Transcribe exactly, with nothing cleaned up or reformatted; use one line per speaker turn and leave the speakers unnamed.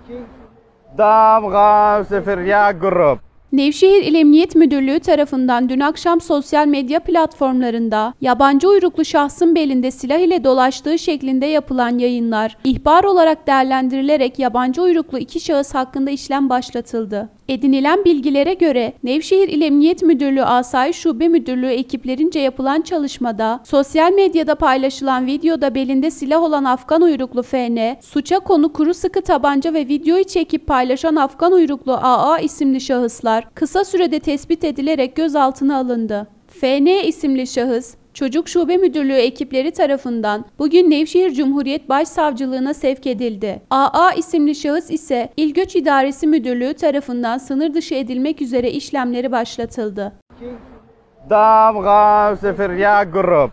Damga Seferiya Grup.
Nevşehir İl Emniyet Müdürlüğü tarafından dün akşam sosyal medya platformlarında yabancı uyruklu şahsın belinde silah ile dolaştığı şeklinde yapılan yayınlar ihbar olarak değerlendirilerek yabancı uyruklu iki şahıs hakkında işlem başlatıldı. Edinilen bilgilere göre Nevşehir İl Emniyet Müdürlüğü Asayiş Şube Müdürlüğü ekiplerince yapılan çalışmada sosyal medyada paylaşılan videoda belinde silah olan Afgan uyruklu F N, suça konu kuru sıkı tabanca ve videoyu çekip paylaşan Afgan uyruklu A A isimli şahıslar kısa sürede tespit edilerek gözaltına alındı. F N isimli şahıs, Çocuk Şube Müdürlüğü ekipleri tarafından bugün Nevşehir Cumhuriyet Başsavcılığına sevk edildi. A A isimli şahıs ise İl Göç İdaresi Müdürlüğü tarafından sınır dışı edilmek üzere işlemleri başlatıldı.
Damga Seferiya Grup.